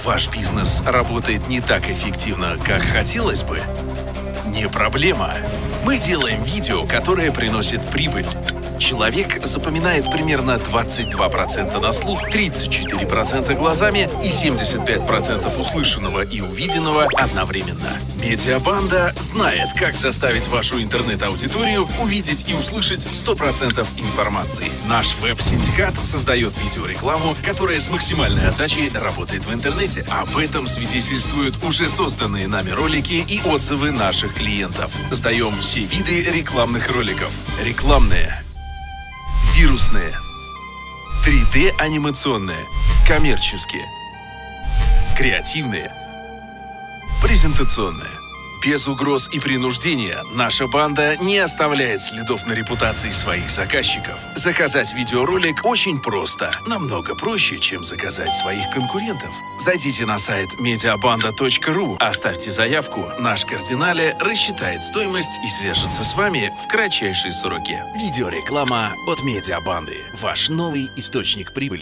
Ваш бизнес работает не так эффективно, как хотелось бы? Не проблема. Мы делаем видео, которое приносит прибыль. Человек запоминает примерно 22% на слух, 34% глазами и 75% услышанного и увиденного одновременно. Медиабанда знает, как заставить вашу интернет-аудиторию увидеть и услышать 100% информации. Наш веб-синдикат создает видеорекламу, которая с максимальной отдачей работает в интернете. Об этом свидетельствуют уже созданные нами ролики и отзывы наших клиентов. Сдаем все виды рекламных роликов. Рекламные, вирусные, 3D-анимационные, коммерческие, креативные, презентационные. Без угроз и принуждения наша банда не оставляет следов на репутации своих заказчиков. Заказать видеоролик очень просто. Намного проще, чем заказать своих конкурентов. Зайдите на сайт mediabanda.ru, оставьте заявку, наш кардинале рассчитает стоимость и свяжется с вами в кратчайшие сроки. Видеореклама от Медиабанды. Ваш новый источник прибыли.